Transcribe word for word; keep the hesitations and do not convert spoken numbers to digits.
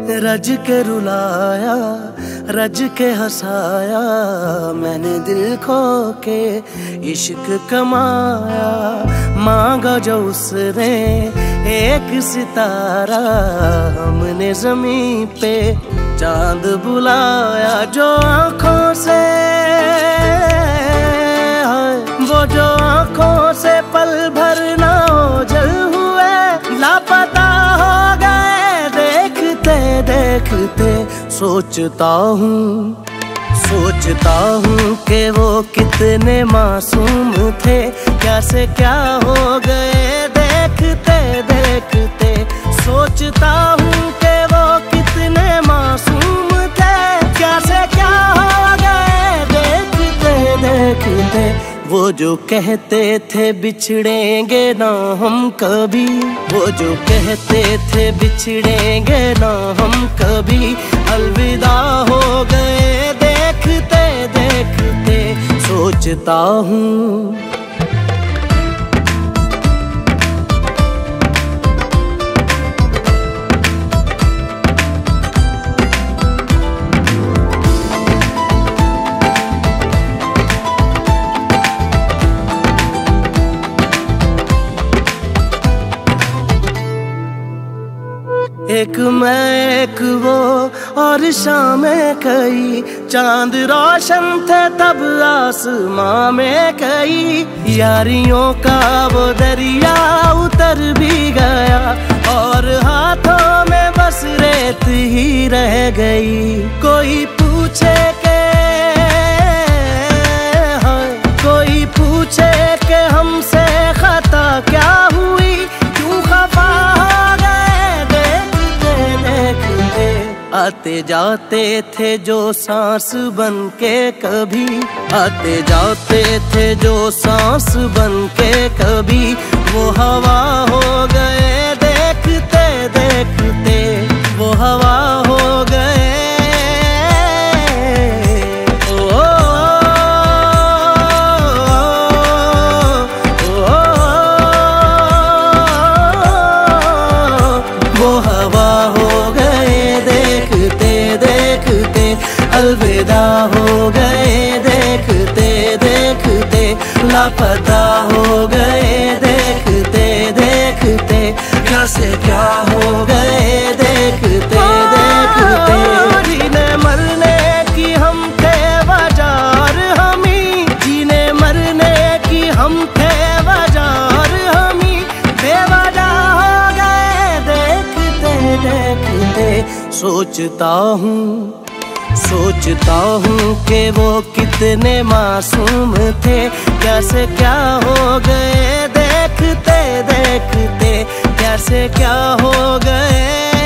रज के रुलाया, रज के हंसाया, मैंने दिल खो के इश्क कमाया। मांगा जो उसने एक सितारा, हमने जमीन पे चांद बुलाया। जो आंखों से वो जो आंखों से पल भर ना ओझल हुए, लापता हो गए देखते देखते। सोचता हूँ सोचता हूँ कि वो कितने मासूम थे, कैसे क्या हो गए देखते देखते। सोचता हूँ कि वो कितने मासूम थे, कैसे क्या हो गए देखते देखते। वो जो कहते थे बिछड़ेंगे ना हम कभी, वो जो कहते थे बिछड़ेंगे ना हम कभी, अलविदा हो गए देखते देखते। सोचता हूँ एक मैं एक वो और शामें कई, चांद रोशन थे तब आसमां में कई। यारियों का वो दरिया उतर भी गया, और हाथों में बस रेत ही रह गई। कोई पूछे के कोई पूछे के हमसे खता क्या हुई, क्यों खफा आते जाते थे जो सांस बन के कभी, आते जाते थे जो सांस बन के कभी। वो हवा हो गए देखते देखते, वो हवा हो गए। ओ, ओ, ओ, ओ, वो हवा हो गए देखते देखते, अलविदा हो गए देखते देखते। लापता हो गए देखते देखते, कैसे क्या हो गए देखते देखते। जीने मरने की हम थे बाजार हमी, जीने मरने की हम थे बाजार हमी, बेवजह हो गए देखते देखते। सोचता हूँ सोचता हूँ कि वो कितने मासूम थे, कैसे क्या हो गए देखते देखते, कैसे क्या हो गए।